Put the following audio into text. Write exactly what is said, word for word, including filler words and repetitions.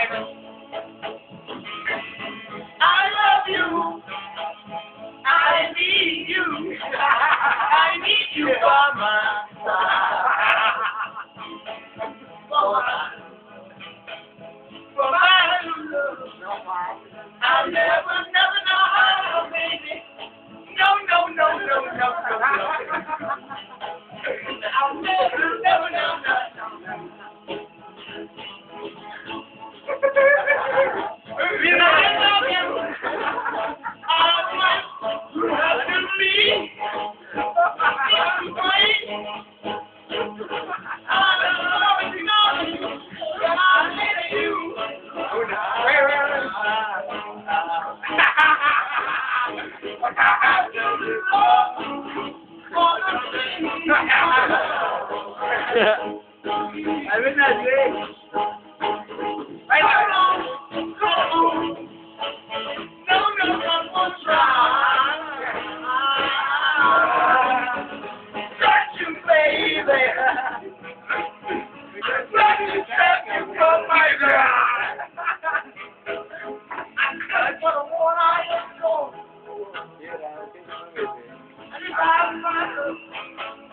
I love you. I need you. I need you by my side. For my, for my love. I'll never, never know how, baby. No, no, no, no, no, no, no. I'll never, never know, no, no. You know I love you. I want you to be. I'm free. I love you, know. I need you. I will not say. I don't know. No, no, no, no, try. Touch you, baby. Touch you, touch you, from my God. That's what I want, I am going. And if I